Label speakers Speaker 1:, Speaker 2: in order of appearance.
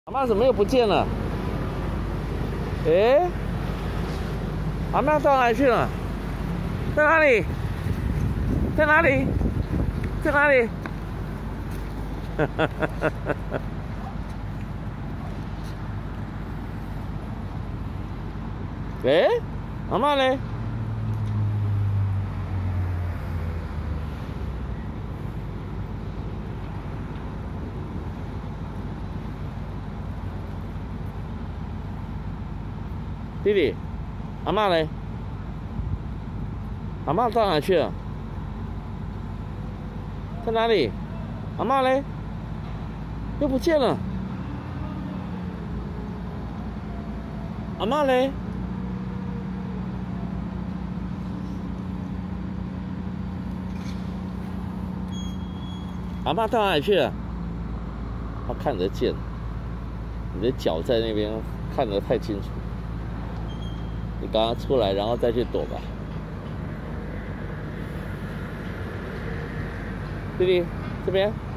Speaker 1: 阿妈怎么又不见了？诶，阿妈到哪里去了？在哪里？在哪里？在哪里？哈哈哈哈哈！诶，阿妈呢？弟弟，阿妈呢？阿妈到哪去了？在哪里？阿妈呢？又不见了。阿妈呢？阿妈到哪里去了？他看得见，你的脚在那边看得太清楚。你刚刚出来，然后再去躲吧。弟弟，这边。